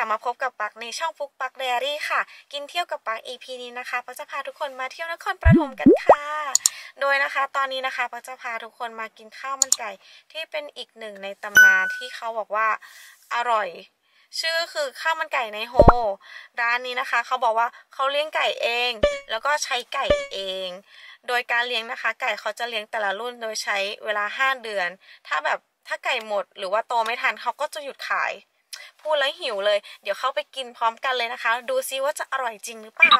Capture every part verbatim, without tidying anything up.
มาพบกับปักในช่องฟุกปักไดอารี่ค่ะกินเที่ยวกับปัก อี พี นี้นะคะปักจะพาทุกคนมาเที่ยวนครปฐมกันค่ะโดยนะคะตอนนี้นะคะปักจะพาทุกคนมากินข้าวมันไก่ที่เป็นอีกหนึ่งในตำนานที่เขาบอกว่าอร่อยชื่อคือข้าวมันไก่ในโฮร้านนี้นะคะเขาบอกว่าเขาเลี้ยงไก่เองแล้วก็ใช้ไก่เองโดยการเลี้ยงนะคะไก่เขาจะเลี้ยงแต่ละรุ่นโดยใช้เวลาห้าเดือนถ้าแบบถ้าไก่หมดหรือว่าโตไม่ทันเขาก็จะหยุดขายพูดแล้วหิวเลยเดี๋ยวเข้าไปกินพร้อมกันเลยนะคะดูซิว่าจะอร่อยจริงหรือเปล่า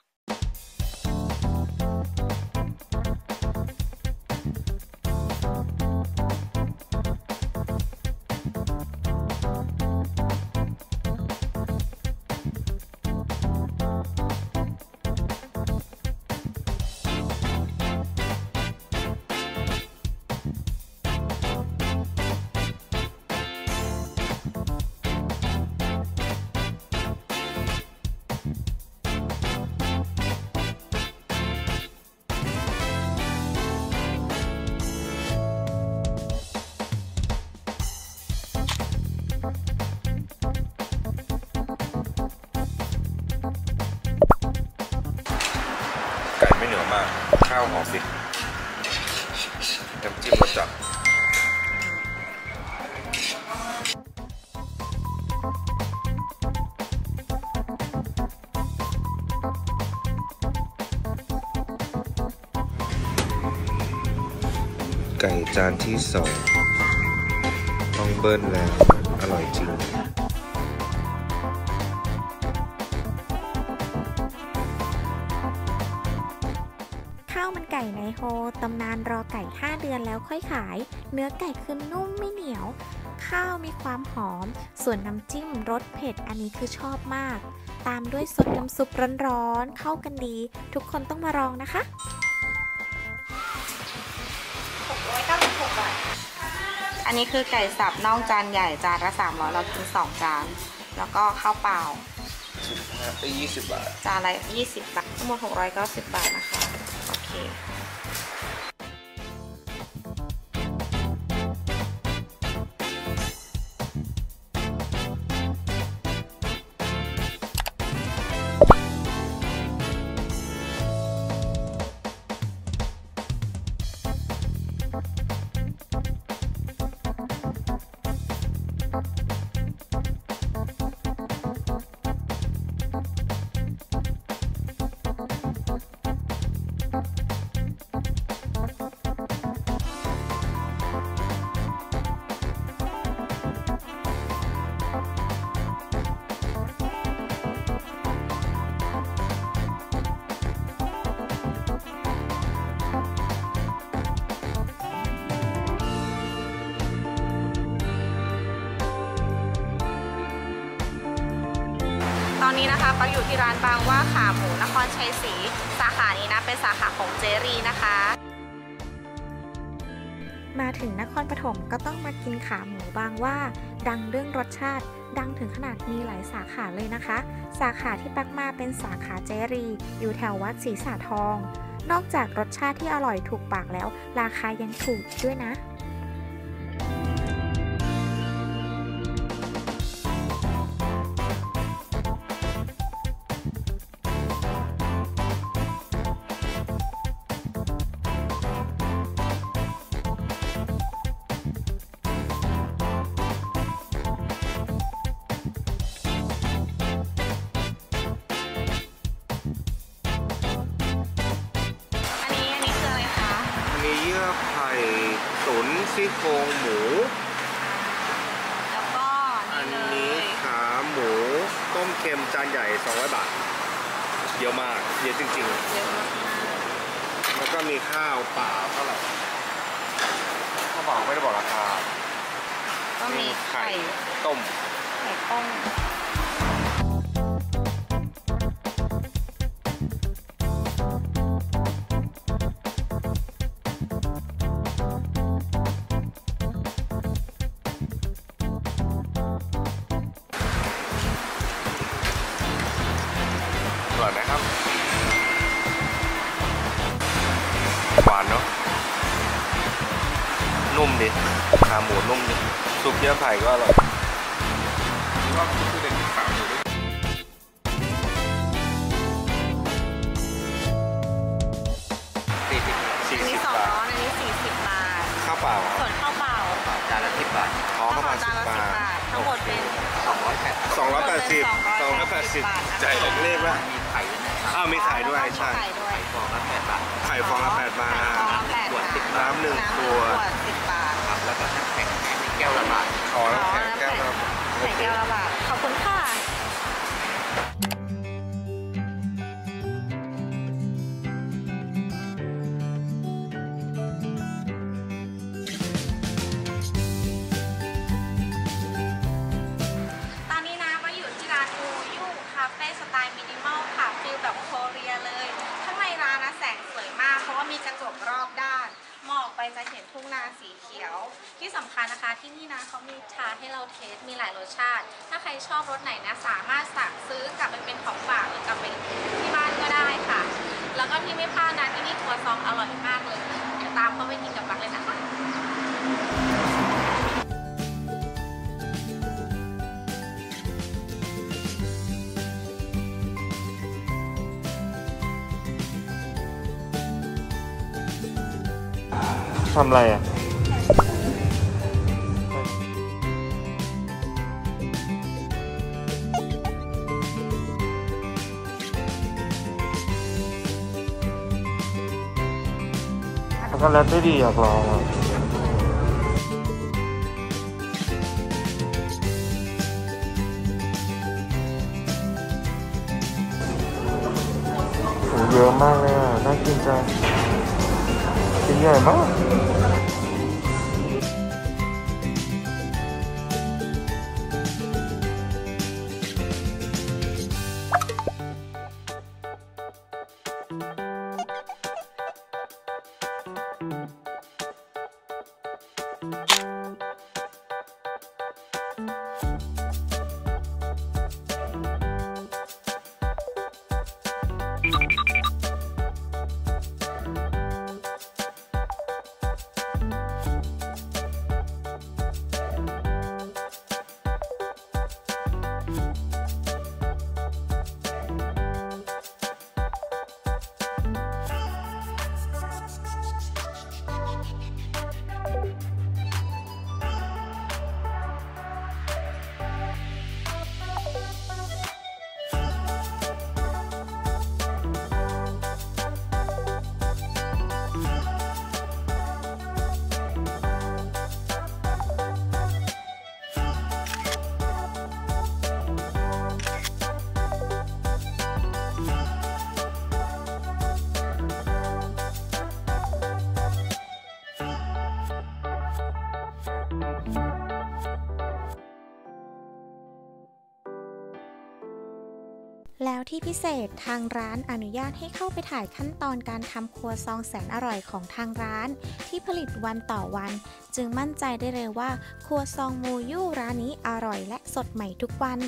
ไก่ไม่เหนียวมากข้าวหอมดิน้ำจิ้มรสจัดไก่จานที่สองต้องเบิ้ลแล้วอร่อยจริงข้าวมันไก่ในโฮตำนานรอไก่ห้าเดือนแล้วค่อยขายเนื้อไก่คือนุ่มไม่เหนียวข้าวมีความหอมส่วนน้ำจิ้มรสเผ็ดอันนี้คือชอบมากตามด้วยซดน้ำซุปร้อนๆเข้ากันดีทุกคนต้องมาลองนะคะหกร้อยเก้าสิบหกบาทอันนี้คือไก่สับน่องจานใหญ่จานละสามร้อยเรากินสองจานแล้วก็ข้าวเปล่าสิบห้าไปยี่สิบบาทจานละยี่สิบบาททั้งหมดหกร้อยเก้าสิบบาทนะคะโอเคตอนนี้นะคะปักอยู่ที่ร้านบางว่าขาหมูนครชัยศรีสาขานี้นะเป็นสาขาของเจรีนะคะมาถึงนครปฐมก็ต้องมากินขาหมูบางว่าดังเรื่องรสชาติดังถึงขนาดมีหลายสาขาเลยนะคะสาขาที่ปักมาเป็นสาขาเจรีอยู่แถววัดศรีสาทองนอกจากรสชาติที่อร่อยถูกปากแล้วราคายังถูกด้วยนะไข่ตุ๋นซี่โครงหมูแล้วก็อันนี้ขาหมูต้มเค็มจานใหญ่สองร้อยบาทเยอะมากเยอะจริงๆเยอะมากแล้วก็มีข้าวเปล่าเท่าไหร่ข้าวเปล่าไม่ได้บอกราคาก็มีไข่ต้มไข่ต้มอร่อยไหมครับหวานเนาะนุ่มดิขาหมูนุ่มดิซุปเยื่อไผ่ก็อร่อยก็คือเด็กสามหมูสี่สิบสี่สิบบาทอันนี้สี่สิบบาทข้าวเปล่าส่วนข้าวเปล่าจานละสิบบาทอ๋อข้าวเปล่าสิบบาททั้งหมดเป็นสองร้อยแปดสองร้อยแปดสิบสองร้อยแปดสิบใจเล็กๆว่ามีไข่อ้าวมีไข่ด้วยใช่ไข่ฟองละแปดบาทไข่ฟองละแปดบาทขวดสิบน้ำหนึ่งขวดสิบบาทครับแล้วก็น้ำแข็งแก้วละบาทอ๋อน้ำแข็งแก้วละใส่แก้วละบาทขอบคุณค่ะสไตล์มินิมอลค่ะฟิลแบบโคเรียเลยข้างในร้านนะแสงสวยมากเพราะว่ามีกระจกรอบด้านมองไปจะเห็นทุ่งนาสีเขียวที่สำคัญนะคะที่นี่นะเขามีชาให้เราเทสมีหลายรสชาติถ้าใครชอบรสไหนนะสามารถสั่งซื้อกลับไปเป็นของฝากหรือกลับไปที่บ้านก็ได้ค่ะแล้วก็ที่ไม่พลาดนะที่นี่ครัวซองอร่อยมากเลยเดี๋ยวตามเข้าไปกินกับปักเลยนะคะทำอะไรอ่ะช็อกโกแลตได้ดีอยากลองอ่ะโหเยอะมากเลยอ่ะน่ากินจังชิ้นใหญ่มากแล้วที่พิเศษทางร้านอนุญาตให้เข้าไปถ่ายขั้นตอนการทำครัวซองแสนอร่อยของทางร้านที่ผลิตวันต่อวันจึงมั่นใจได้เลยว่าครัวซองมูยู่ร้านนี้อร่อยและสดใหม่ทุกวัน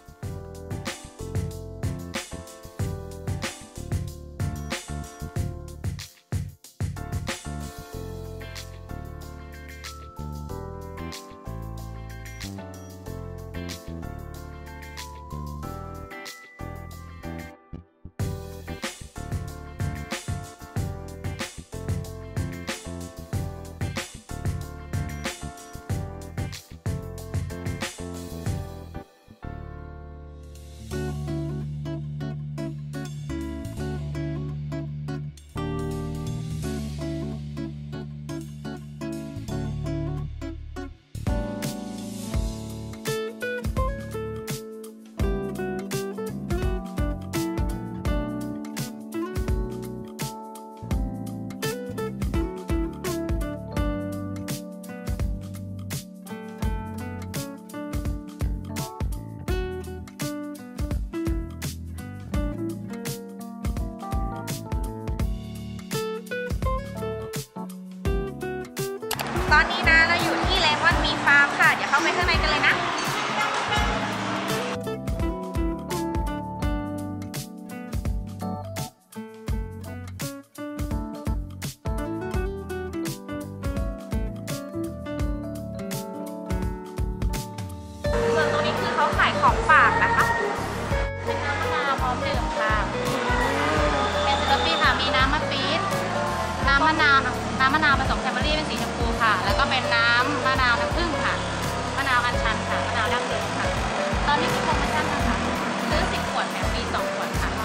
ตอนนี้นะเราอยู่ที่เลมอนมีฟาร์มค่ะเดี๋ยวเข้าไปข้างในกันเลยนะส่วนตรงนี้คือเขาขายายของฝากนะคะเป็นน้ำมะนาวพร้อมดื่มค่ะเป็นซิลฟี่ค่ะมีน้ำมะปี๊ดน้ำมะนาวน้ำมะนาวผสมแคมเบอรี่เป็นสีชมพูค่ะแล้วก็เป็นน้ำมะนาวน้ำผึ้งค่ะมะนาวอัญชันค่ะมะนาวดั้งเดิมค่ะตอนนี้มีโปรโมชั่นนะคะซื้อสิบขวดแถมฟรีสองขวดค่ะ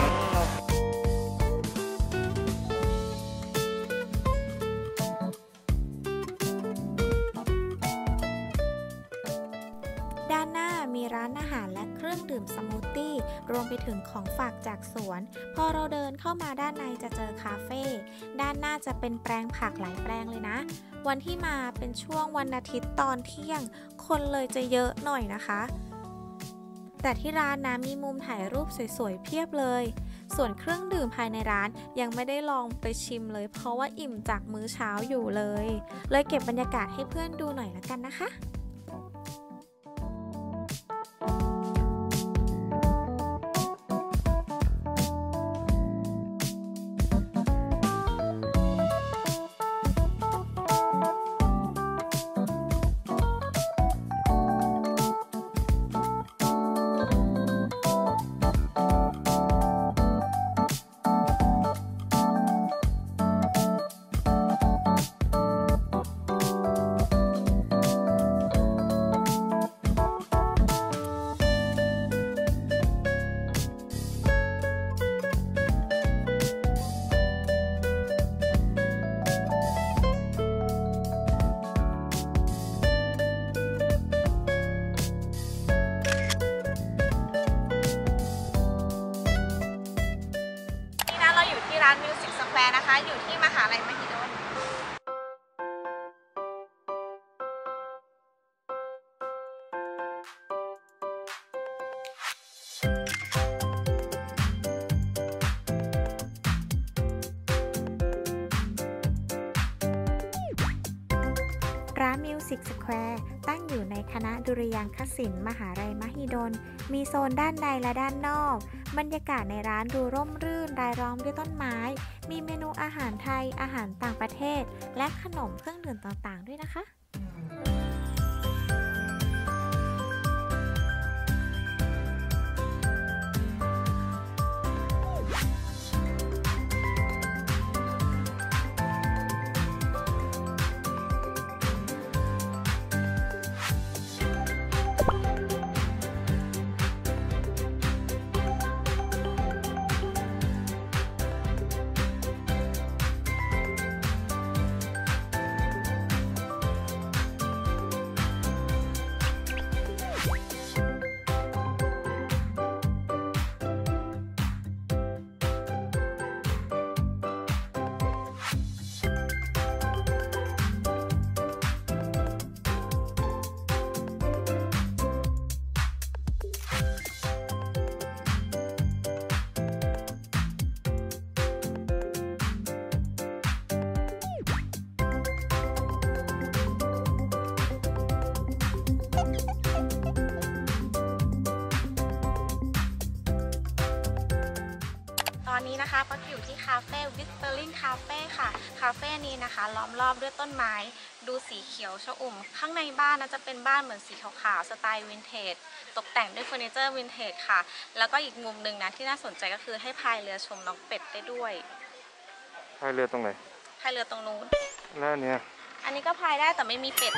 ด้านหน้ามีร้านอาหารและเครื่องดื่มสมูทตี้รวมไปถึงของฝากจากสวนพอเราเดินเข้ามาด้านในจะเจอคาเฟ่ด้านหน้าจะเป็นแปลงผักหลายแปลงเลยนะวันที่มาเป็นช่วงวันอาทิตย์ตอนเที่ยงคนเลยจะเยอะหน่อยนะคะแต่ที่ร้านนะมีมุมถ่ายรูปสวยๆเพียบเลยส่วนเครื่องดื่มภายในร้านยังไม่ได้ลองไปชิมเลยเพราะว่าอิ่มจากมื้อเช้าอยู่เลยเลยเก็บบรรยากาศให้เพื่อนดูหน่อยละกันนะคะร้านมิวสิกสแควร์นะคะอยู่ที่มหาลัยมหิดลร้าน Music Square ตั้งอยู่ในคณะดุริยางคศิลป์มหาลัยมหิดลมีโซนด้านในและด้านนอกบรรยากาศในร้านดูร่มรื่นรายล้อมด้วยต้นไม้มีเมนูอาหารไทยอาหารต่างประเทศและขนมเครื่องดื่มต่างๆด้วยนะคะตอนนี้นะคะปักอยู่ที่คาเฟ่วิสเปอร์ลิงคาเฟ่ค่ะคาเฟ่นี้นะคะล้อมรอบด้วยต้นไม้ดูสีเขียวชอุ่มข้างในบ้านนะจะเป็นบ้านเหมือนสีขาวๆสไตล์วินเทจตกแต่งด้วยเฟอร์นิเจอร์วินเทจค่ะแล้วก็อีกมุมหนึ่งนะที่น่าสนใจก็คือให้พายเรือชมน้องเป็ดได้ด้วยพายเรือตรงไหนพายเรือตรงนู้นแล้วเนี้ยอันนี้ก็พายได้แต่ไม่มีเป็ด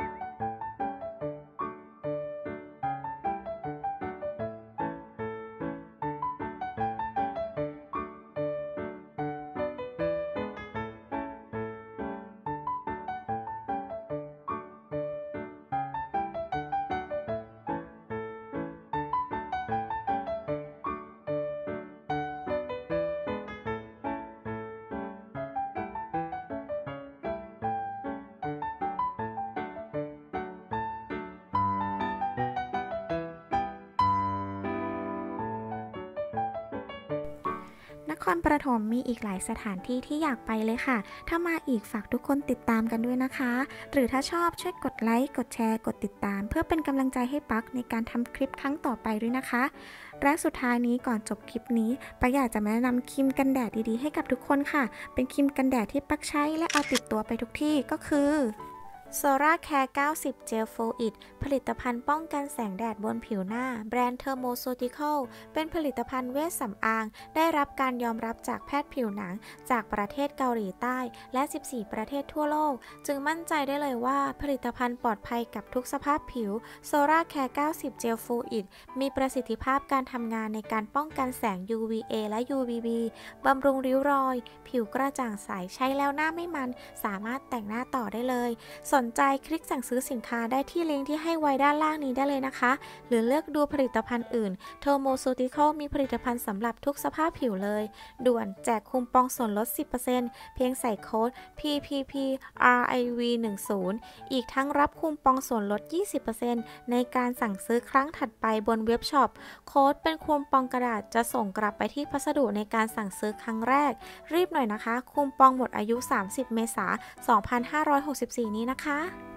นครปฐมมีอีกหลายสถานที่ที่อยากไปเลยค่ะถ้ามาอีกฝากทุกคนติดตามกันด้วยนะคะหรือถ้าชอบช่วยกดไลค์กดแชร์กดติดตามเพื่อเป็นกำลังใจให้ปักในการทำคลิปครั้งต่อไปด้วยนะคะและสุดท้ายนี้ก่อนจบคลิปนี้ปักอยากจะมาแนะนำครีมกันแดดดีๆให้กับทุกคนค่ะเป็นครีมกันแดดที่ปักใช้และเอาติดตัวไปทุกที่ก็คือ Sora Care เก้าสิบ Gel Fluid ผลิตภัณฑ์ป้องกันแสงแดดบนผิวหน้าแบรนด์ Thermoceutical เป็นผลิตภัณฑ์เวชสำอางได้รับการยอมรับจากแพทย์ผิวหนังจากประเทศเกาหลีใต้และ สิบสี่ ประเทศทั่วโลกจึงมั่นใจได้เลยว่าผลิตภัณฑ์ปลอดภัยกับทุกสภาพผิว Sora Care เก้าสิบ Gel Fluid มีประสิทธิภาพการทำงานในการป้องกันแสง ยู วี เอ และ ยู วี บี บำรุงริ้วรอยผิวกระจ่างใสใช้แล้วหน้าไม่มันสามารถแต่งหน้าต่อได้เลยสนใจคลิกสั่งซื้อสินค้าได้ที่ลิงก์ที่ให้ไว้ด้านล่างนี้ได้เลยนะคะหรือเลือกดูผลิตภัณฑ์อื่น Thermoceutical มีผลิตภัณฑ์สำหรับทุกสภาพผิวเลยด่วนแจกคูปองส่วนลด สิบเปอร์เซ็นต์ เพียงใส่โค้ด พี พี พี อาร์ ไอ วี หนึ่งสิบ อีกทั้งรับคูปองส่วนลด ยี่สิบเปอร์เซ็นต์ ในการสั่งซื้อครั้งถัดไปบนเว็บช็อปโค้ดเป็นคูปองกระดาษจะส่งกลับไปที่พัสดุในการสั่งซื้อครั้งแรกรีบหน่อยนะคะคูปองหมดอายุ สามสิบ เมษายน สองพันห้าร้อยหกสิบสี่ นี้นะคะ